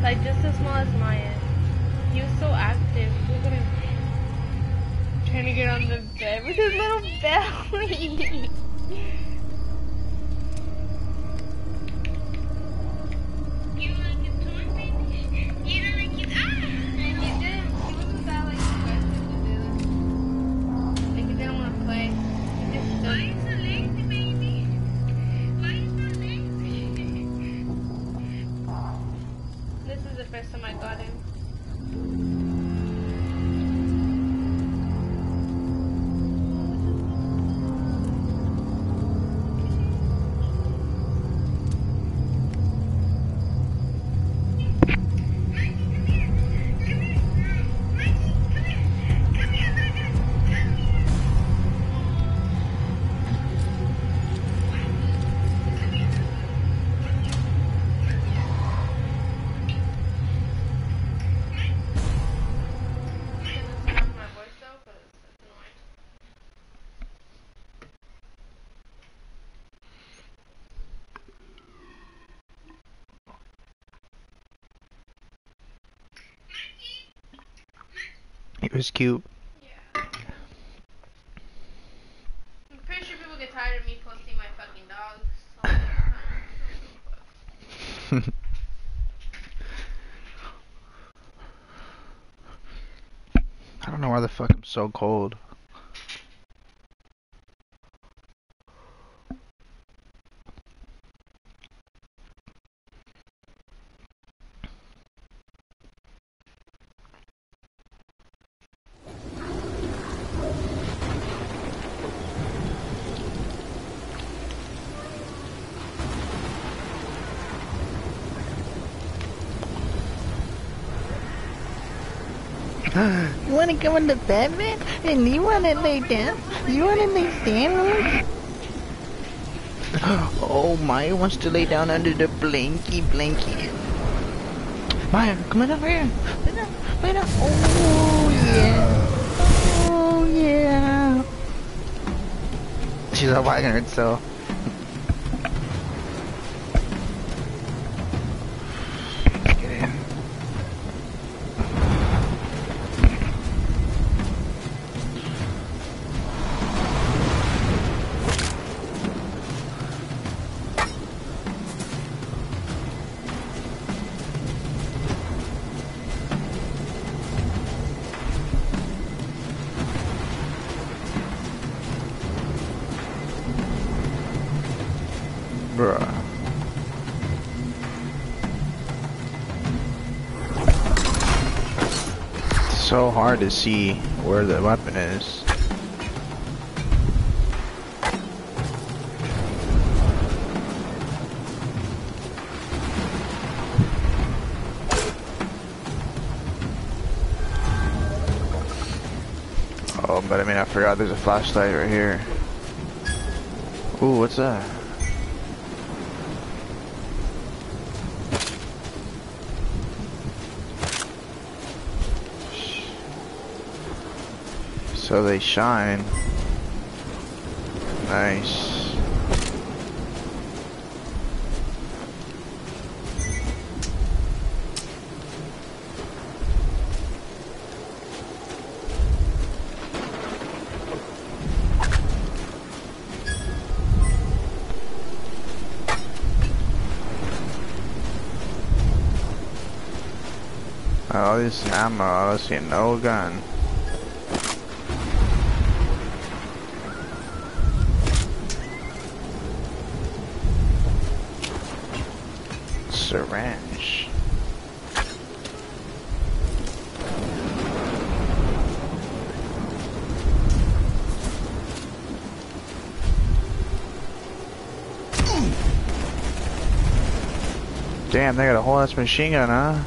Like just as small as Maya. He was so active. Look at him. Trying to get on the bed with his little belly. It was cute. Yeah. I'm pretty sure people get tired of me posting my fucking dogs all the time. I don't know why the fuck I'm so cold. You wanna go in the bed, man? And you wanna lay down? You wanna lay down? Oh, Maya wants to lay down under the blanket. Maya, come on over here. Lay down. Oh, yeah. Oh, yeah. She's all wagging herself. Get in. Bruh. It's so hard to see where the weapon is. Oh, but I mean, I forgot there's a flashlight right here. Ooh, what's that? So they shine. Nice. Oh, this ammo. I don't see no gun. Syringe. Damn, they got a whole ass machine gun, huh?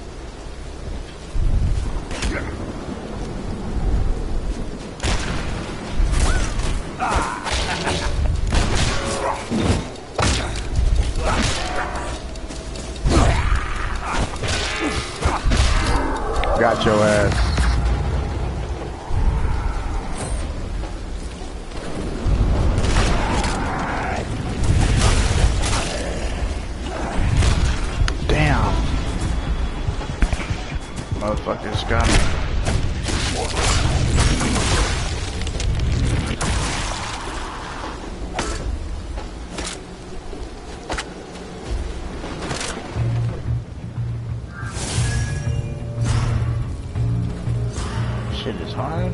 Got your ass. Damn. Motherfuckers got me. Shit is hard.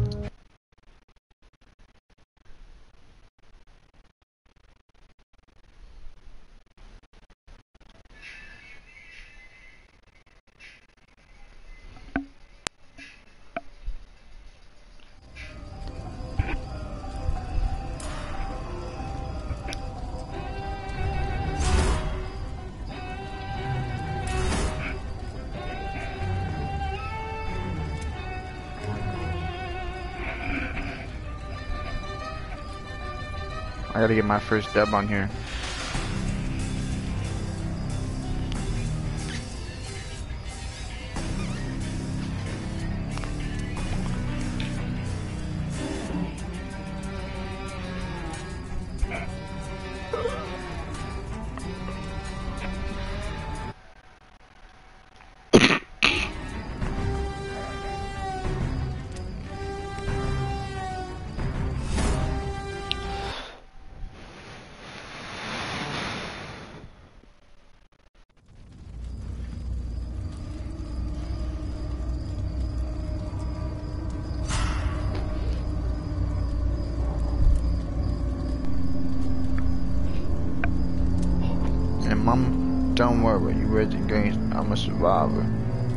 I gotta get my first dub on here. Mom, don't worry, you ready games. I'm a survivor.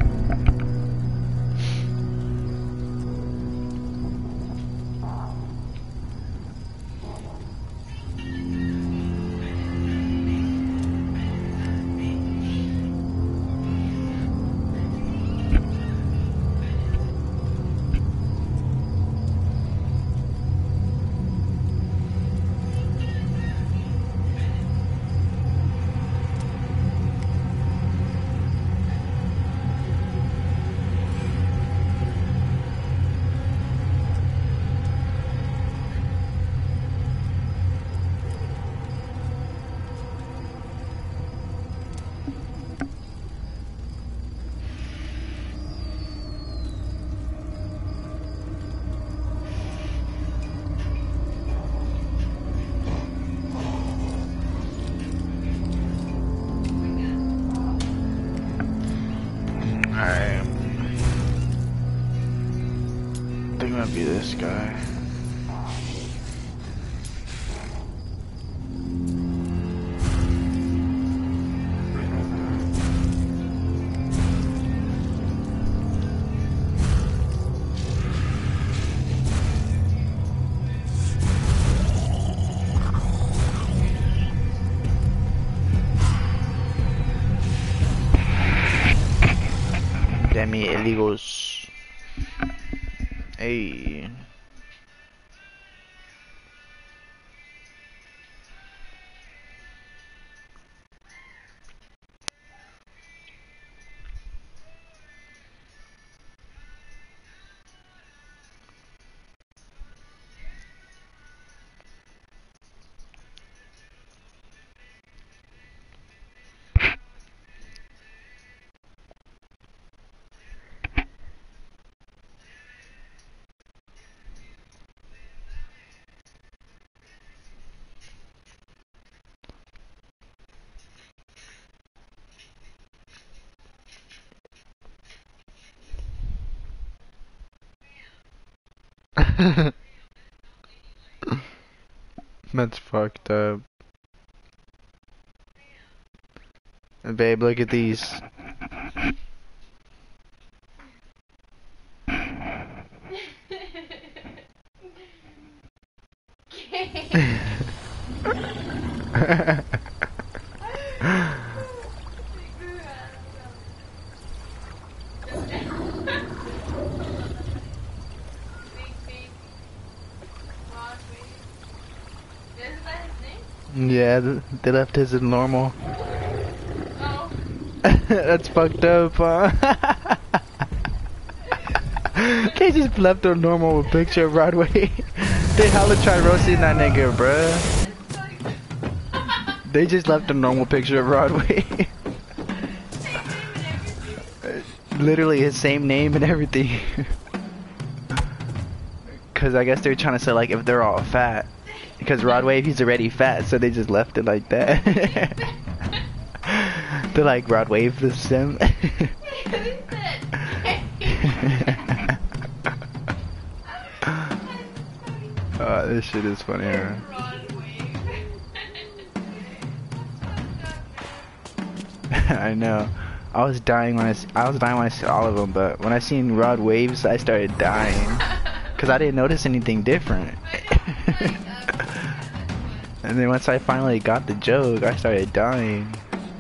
Alright. I think it might be this guy. Damn it, illegals. Hey. That's fucked up. Babe, look at these. Yeah, they left his as normal. Oh. That's fucked up, huh? They just left a normal picture of Broadway. They hella tried roasting that nigga, bruh. They just left a normal picture of Broadway. literally his same name and everything. Cause I guess they're trying to say like if they're all fat. Because Rod Wave, he's already fat, so they just left it like that. They're like Rod Wave the sim. This shit is funny, man. I know. I was dying when I saw all of them, but when I seen Rod Waves, I started dying because I didn't notice anything different. And then once I finally got the joke, I started dying.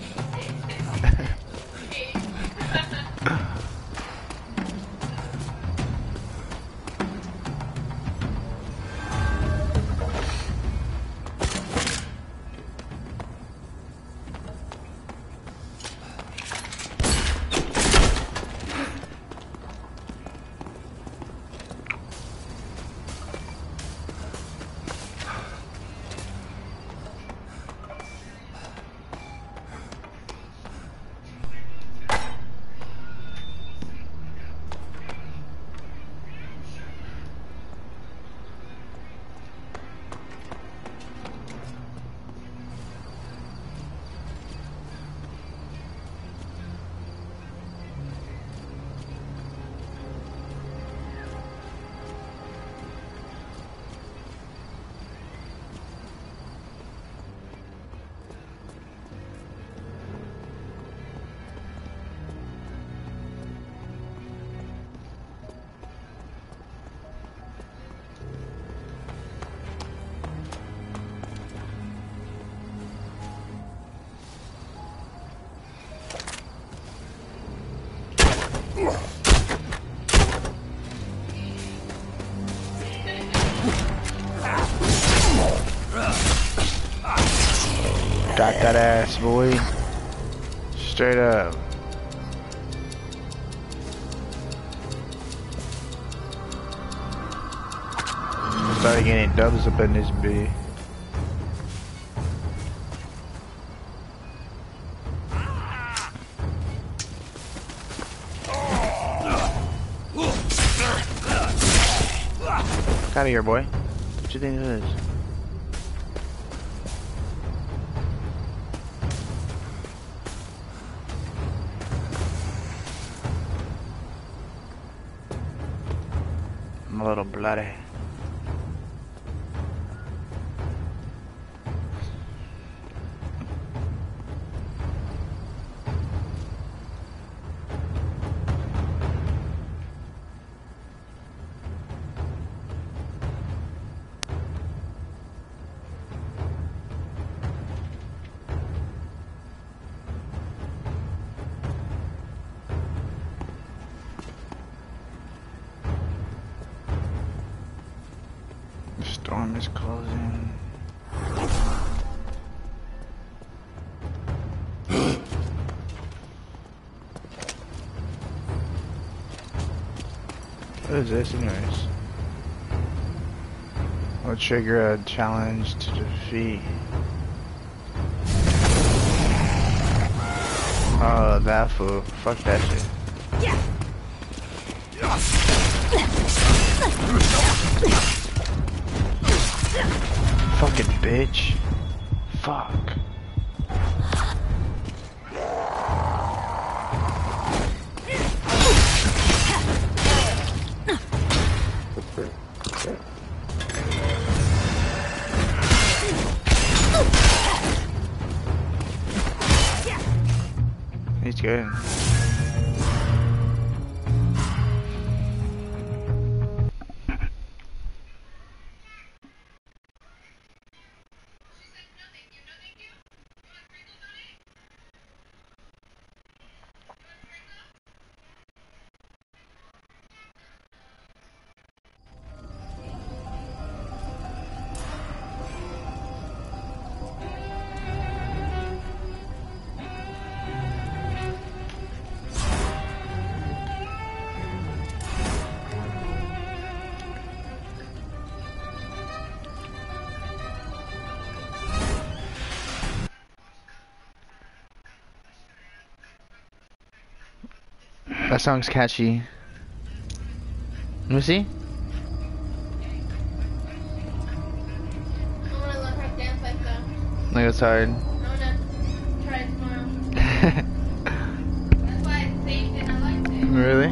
Got that ass, boy. Straight up. Started getting dubs up in this B. Get out of here, boy. What you think this is? I'm a little bloody. Storm is closing. What is this anyways? Will trigger a challenge to defeat. Oh, that fool. Fuck that shit. Fucking bitch. Fuck. He's good. That song's catchy. Let me see. I wanna learn how to dance like that. Like it's hard. I wanna try it tomorrow. That's why I saved it and I liked it. Really?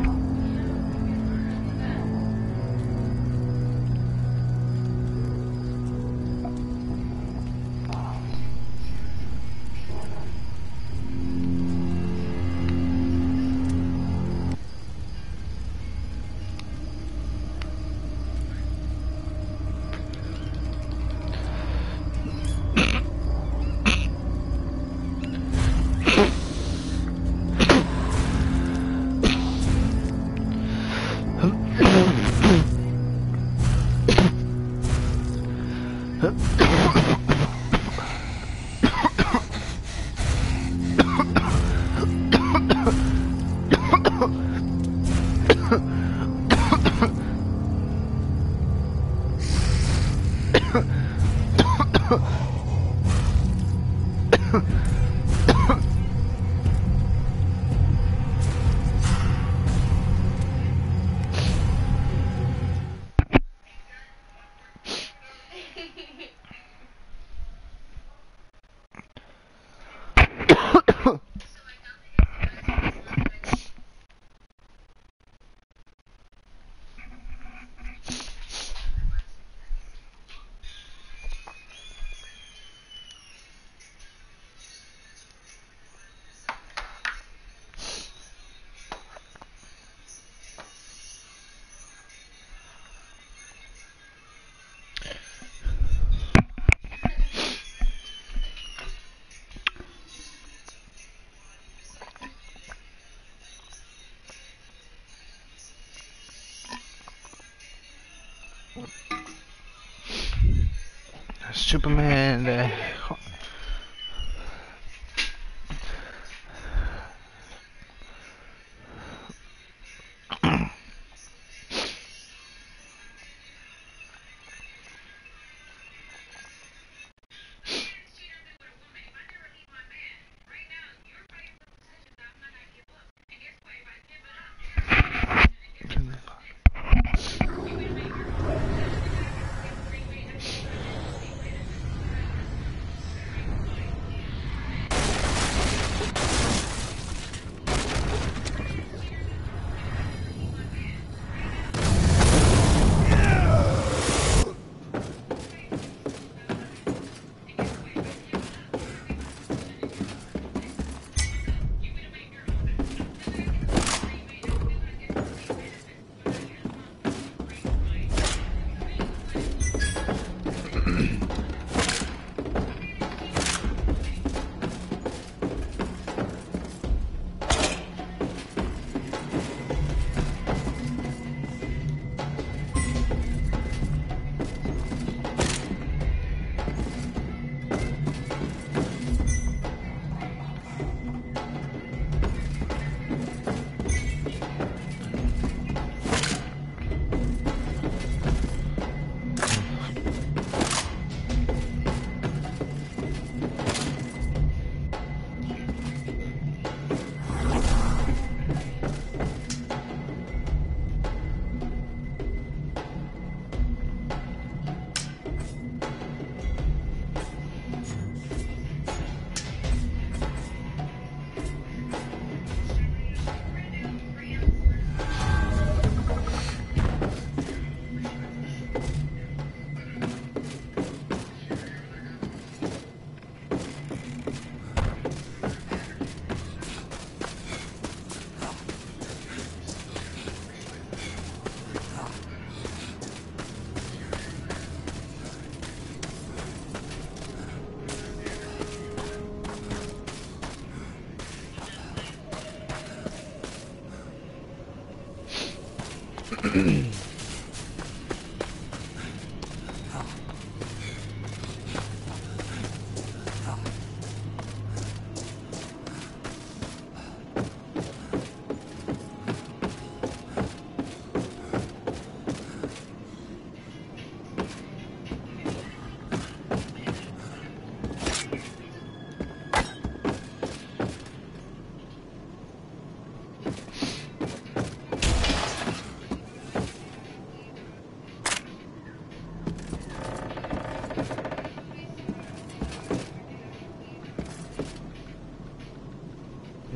Superman.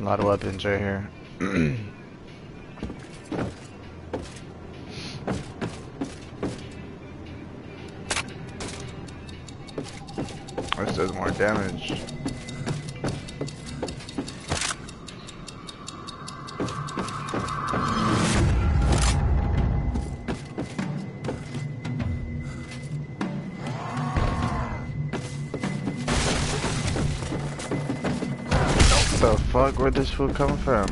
lot of weapons right here. This does more damage. What the fuck? Where'd this food come from?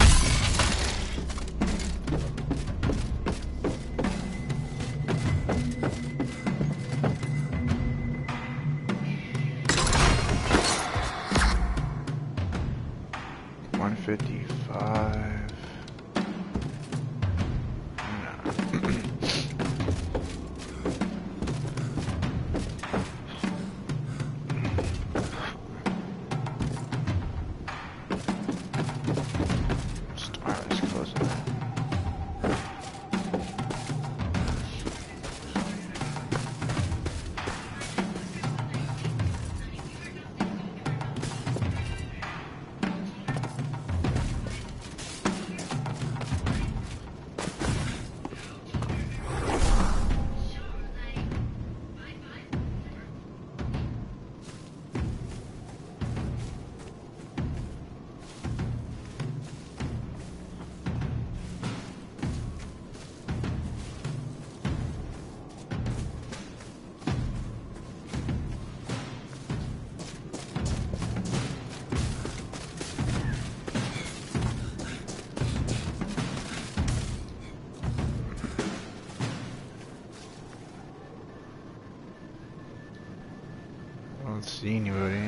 I don't see anybody.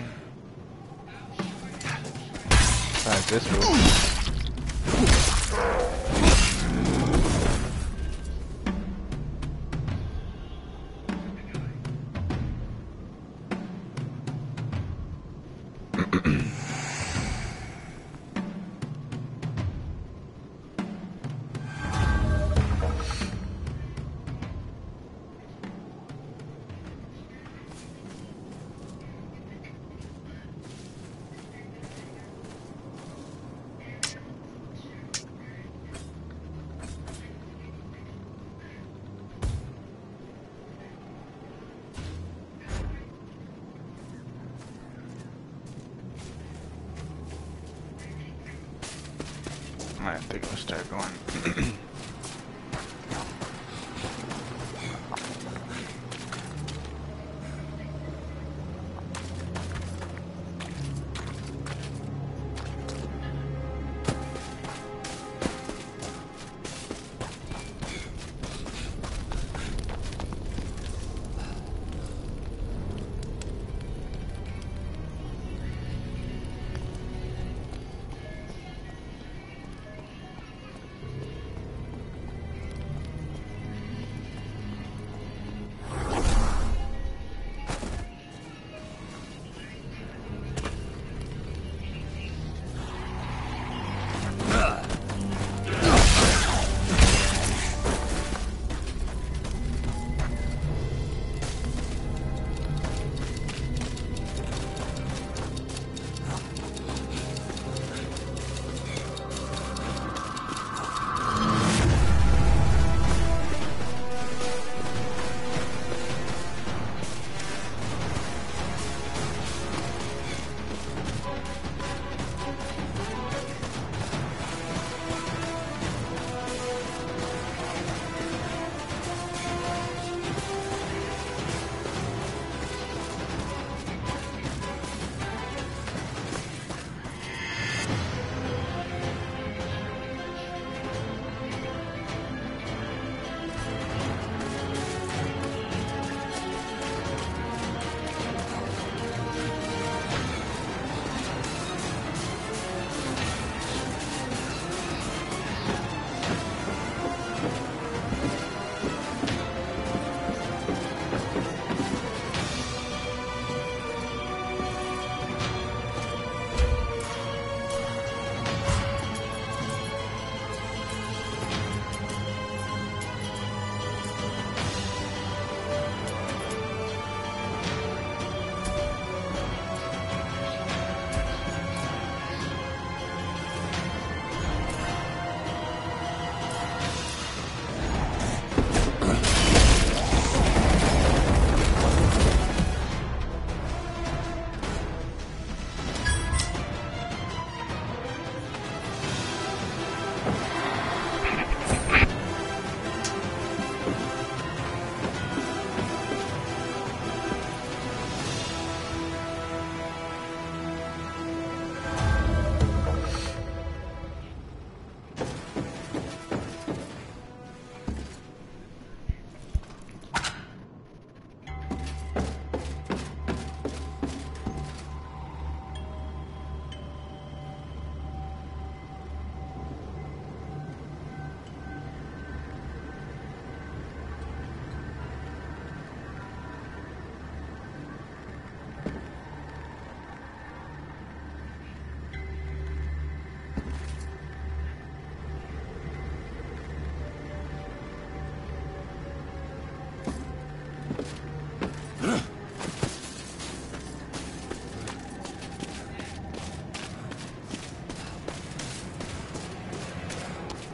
Besides this one. I think we'll start going.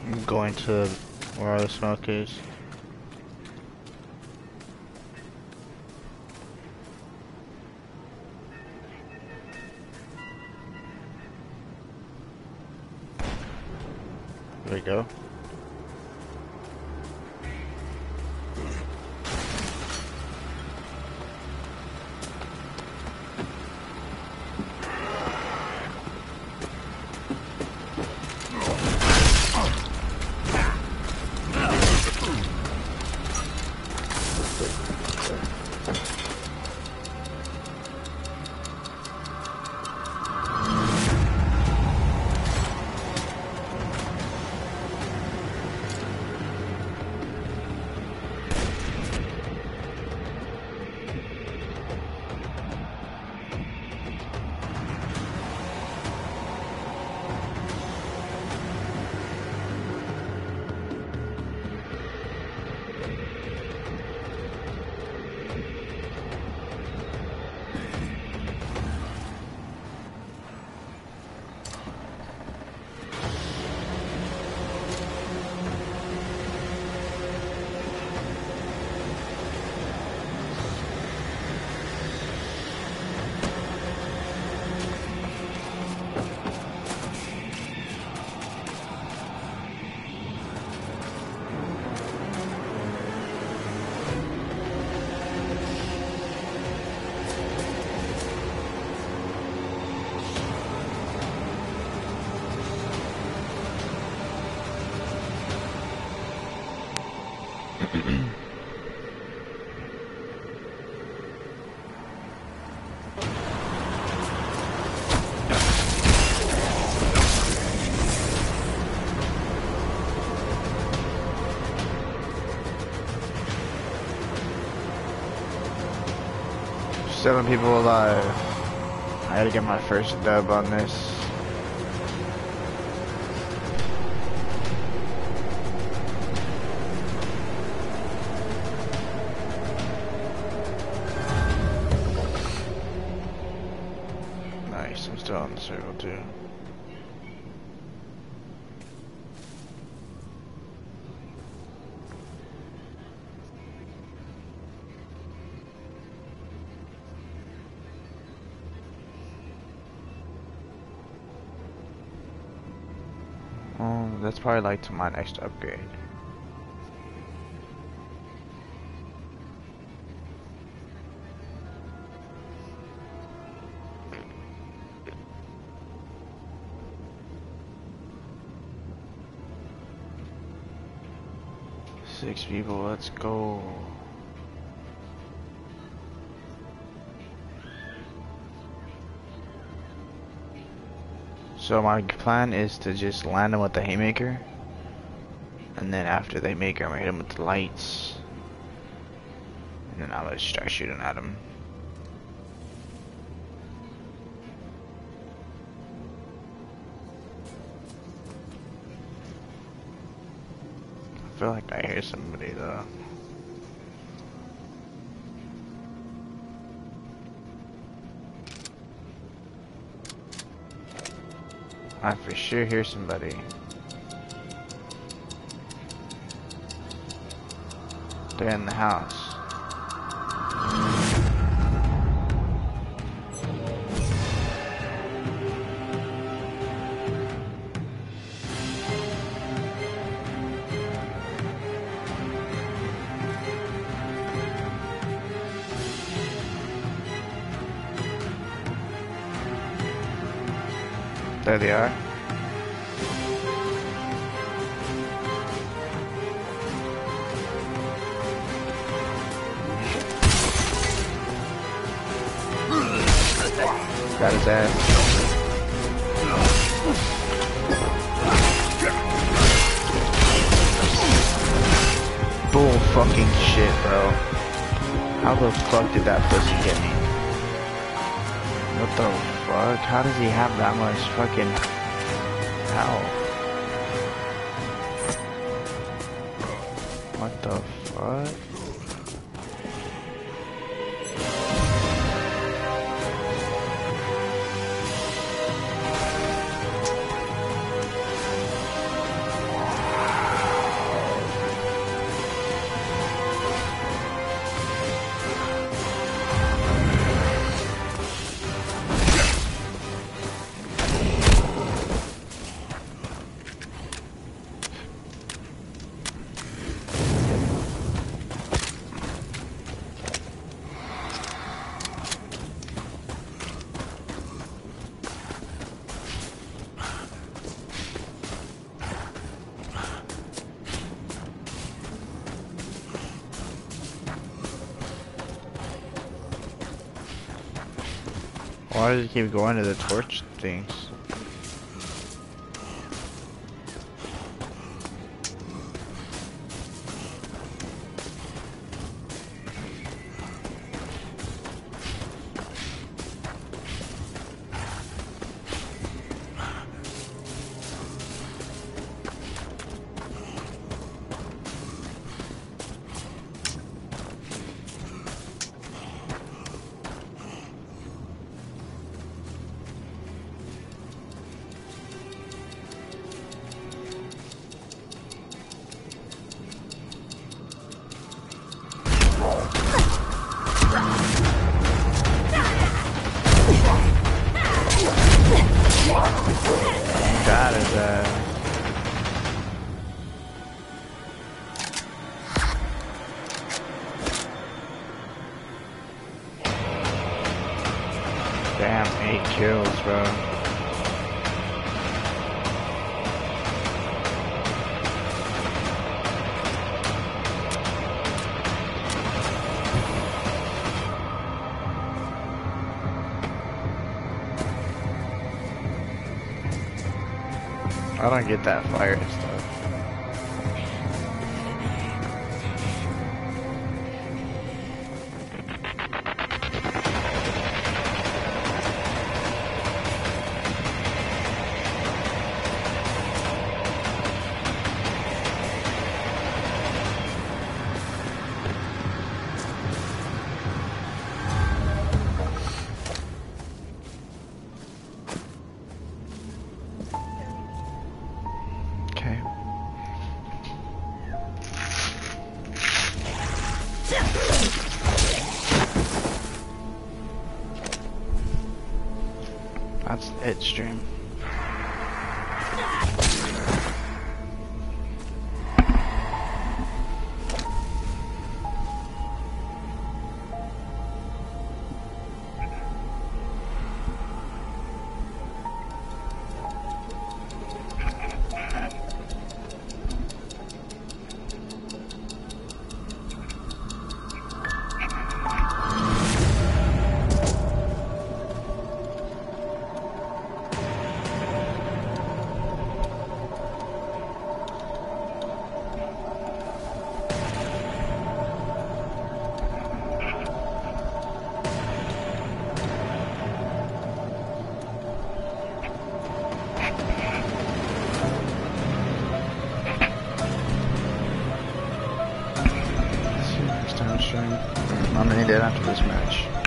I'm going to where all the smoke is. There we go. Seven people alive. I gotta get my first dub on this. Nice, I'm still on the circle too. That's probably like to my next upgrade. Six people, let's go. So my plan is to just land them with the haymaker, and then after the haymaker, I'm gonna hit them with the lights, and then I'm gonna start shooting at them. I feel like I hear somebody though. I for sure hear somebody. They're in the house. There they are. Got his ass. Bull fucking shit, bro. How the fuck did that pussy get me? What the fuck? How does he have that much fucking health? What the fuck? Why does it keep going to the torch things? That is damn 8 kills, bro. I don't get that fire stuff. Okay. That's it, stream. I'm gonna end it after this match.